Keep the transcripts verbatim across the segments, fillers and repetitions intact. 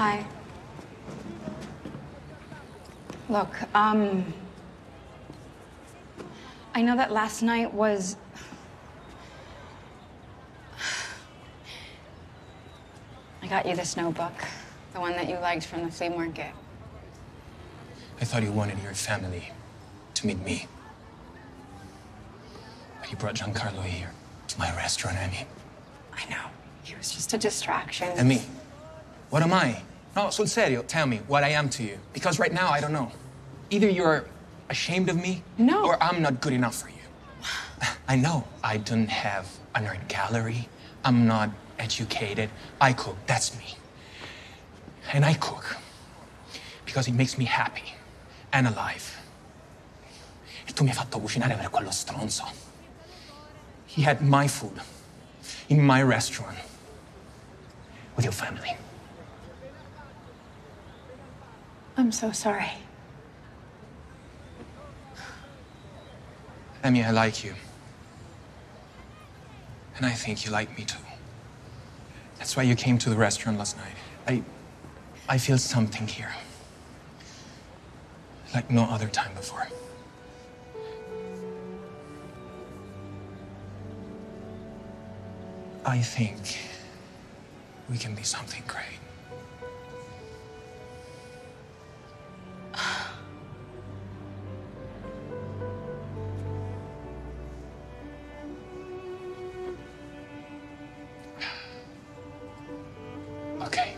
Hi. Look, um... I know that last night was... I got you this notebook. The one that you liked from the flea market. I thought you wanted your family to meet me. But you brought Giancarlo here to my restaurant, Amy. I know. He was just a distraction. And me? What am I? No, sul serio, tell me what I am to you. Because right now, I don't know. Either you're ashamed of me, no, or I'm not good enough for you. I know I don't have an art gallery. I'm not educated. I cook, that's me. And I cook because it makes me happy and alive. E tu mi hai fatto cucinare per quello stronzo. He had my food in my restaurant with your family. I'm so sorry. Amy, I like you. And I think you like me too. That's why you came to the restaurant last night. I... I feel something here. Like no other time before. I think we can be something great. Ok.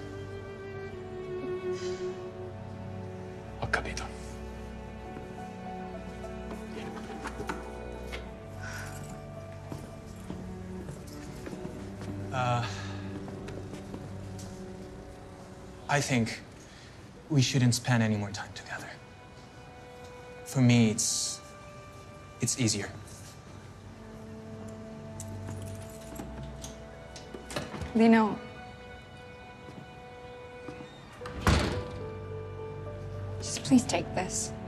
Ho capito. Uh, I think we shouldn't spend any more time together. For me, it's... it's easier. Lino. Just please take this.